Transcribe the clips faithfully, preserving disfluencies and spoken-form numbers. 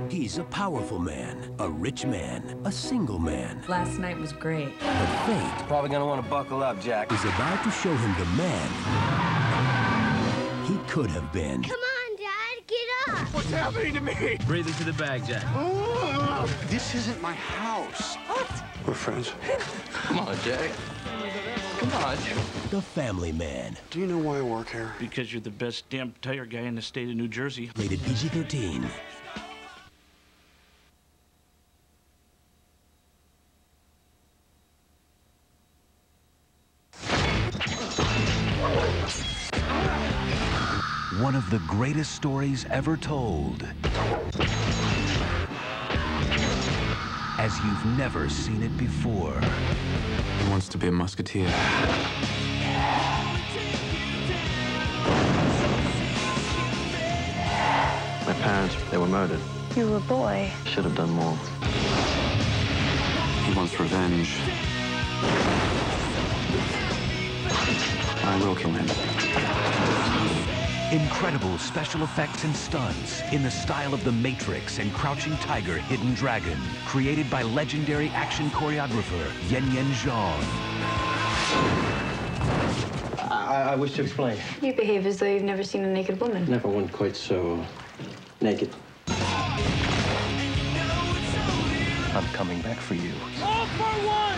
He's a powerful man, a rich man, a single man. Last night was great. But fate Probably gonna want to buckle up, Jack. is about to show him the man he could have been. Come on, Dad, get up! What's happening to me? Breathe into the bag, Jack. This isn't my house. What? We're friends. Come on, Jack. Come on. The Family Man. Do you know why I work here? Because you're the best damn tire guy in the state of New Jersey. Rated P G thirteen. One of the greatest stories ever told. As you've never seen it before. He wants to be a musketeer. My parents, they were murdered. You were a boy. Should have done more. He wants revenge. I will kill him. Incredible special effects and stunts in the style of The Matrix and Crouching Tiger, Hidden Dragon. Created by legendary action choreographer Yen Yen Zhang. I, I wish to explain. You behave as though you've never seen a naked woman. Never one quite so naked. I'm coming back for you. All for one!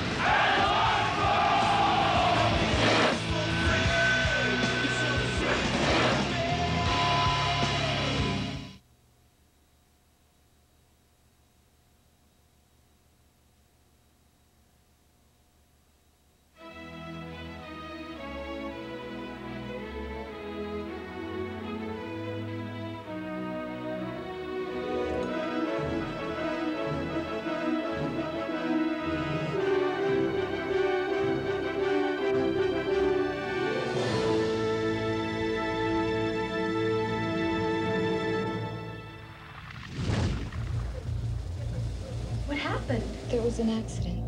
What happened? There was an accident.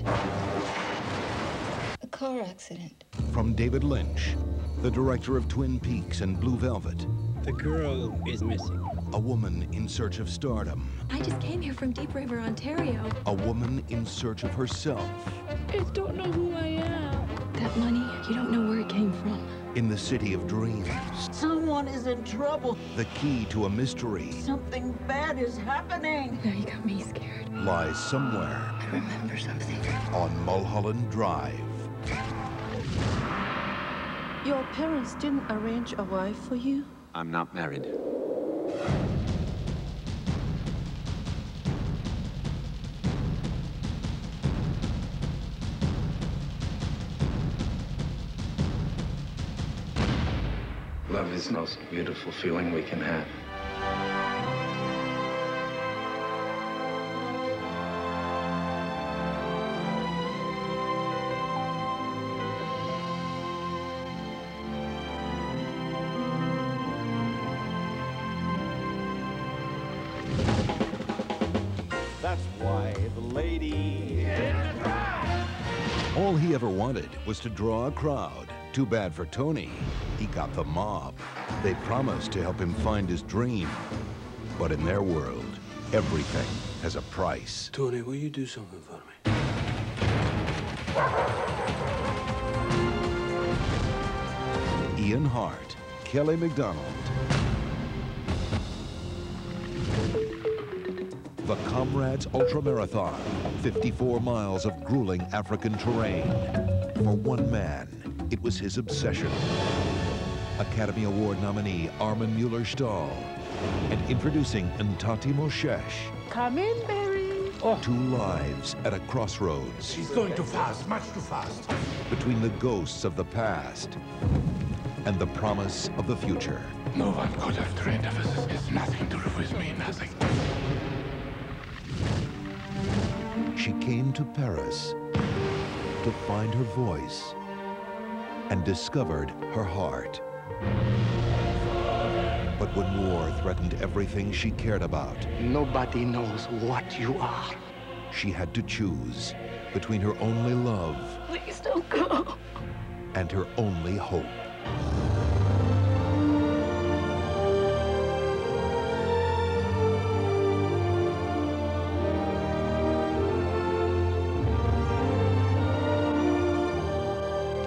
A car accident. From David Lynch, the director of Twin Peaks and Blue Velvet. The girl is missing. A woman in search of stardom. I just came here from Deep River, Ontario. A woman in search of herself. I don't know who I am. That money, you don't know where it came from. In the city of dreams. Someone is in trouble. The key to a mystery Something bad is happening. Now you got me scared. lies somewhere I remember something. on Mulholland Drive. Your parents didn't arrange a wife for you? I'm not married. Love is the most beautiful feeling we can have. That's why the lady... All he ever wanted was to draw a crowd. Too bad for Tony. He got the mob. They promised to help him find his dream. But in their world, everything has a price. Tony, will you do something for me? Ian Hart, Kelly MacDonald. The Comrades Ultramarathon, fifty-four miles of grueling African terrain. For one man, it was his obsession. Academy Award nominee Armin Mueller-Stahl. And introducing Ntati Moshesh. Come in, Mary. Two lives at a crossroads. She's going too fast, much too fast. Between the ghosts of the past and the promise of the future. No one could have trained a physicist. Nothing to do with me, nothing. She came to Paris to find her voice and discovered her heart. But when war threatened everything she cared about, Nobody knows what you are. she had to choose between her only love Please don't go. and her only hope.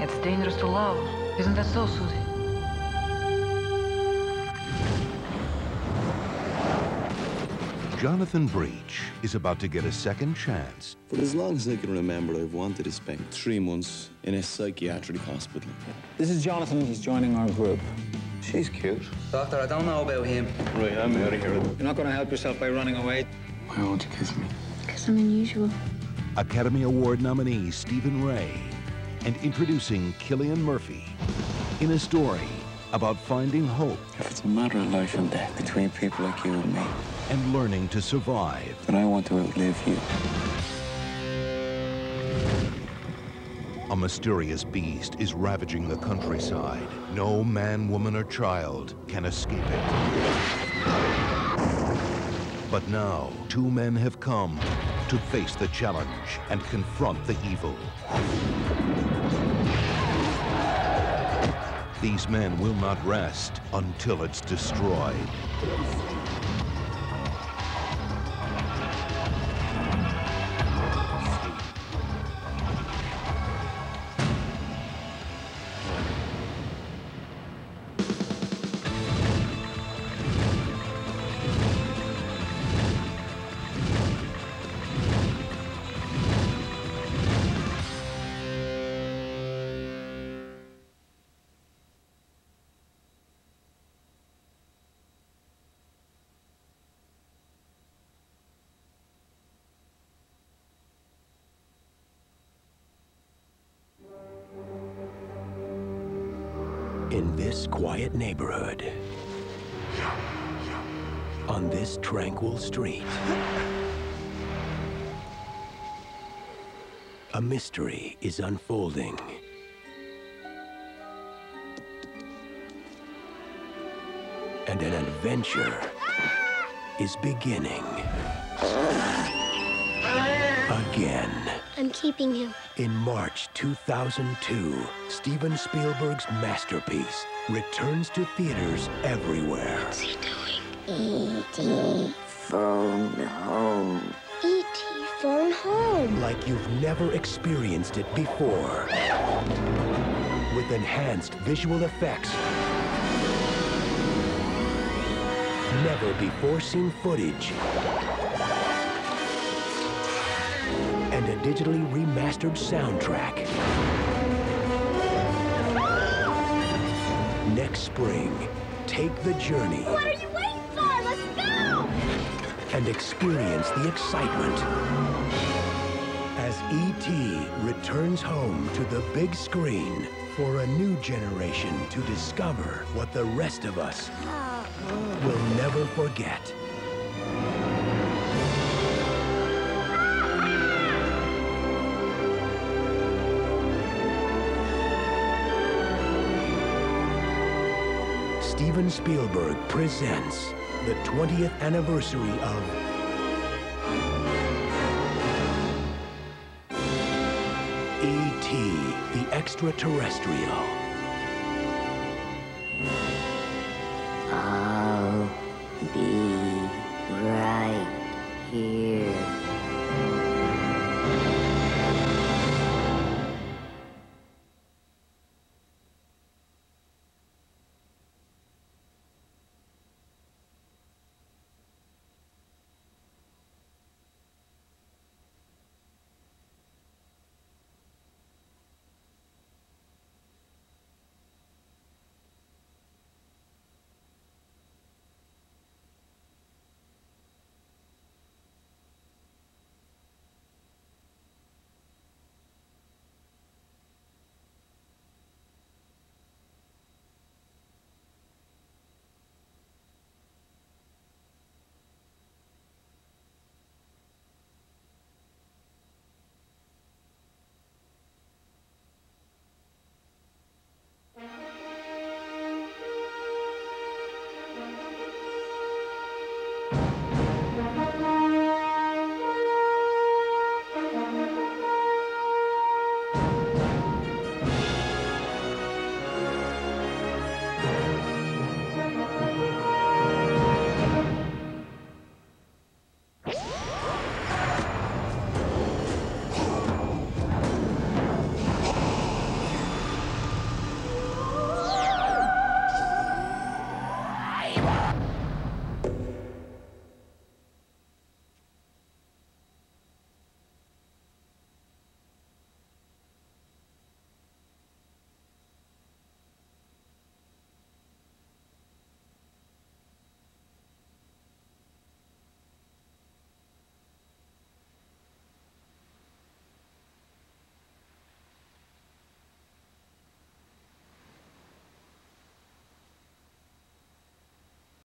It's dangerous to love. Isn't that so, Susie? Jonathan Breach is about to get a second chance. For as long as I can remember, I've wanted to spend three months in a psychiatric hospital. This is Jonathan. He's joining our group. She's cute. Doctor, I don't know about him. Right, I'm out of here. You're not going to help yourself by running away. Why won't you kiss me? Because I'm unusual. Academy Award nominee Stephen Rea, and introducing Cillian Murphy in a story about finding hope. If it's a matter of life and death between people like you and me, and learning to survive, then I want to outlive you. A mysterious beast is ravaging the countryside. No man, woman, or child can escape it. But now, two men have come to face the challenge and confront the evil. These men will not rest until it's destroyed. In this quiet neighborhood, on this tranquil street, a mystery is unfolding. And an adventure is beginning. Again. I'm keeping him. In March two thousand two, Steven Spielberg's masterpiece returns to theaters everywhere. What's he doing? E T phone home. E T phone home. Like you've never experienced it before. With enhanced visual effects. Never before seen footage. And a digitally remastered soundtrack. Next spring, take the journey. What are you waiting for? Let's go! And experience the excitement as E T returns home to the big screen for a new generation to discover what the rest of us will never forget. Steven Spielberg presents the twentieth anniversary of E T the Extraterrestrial.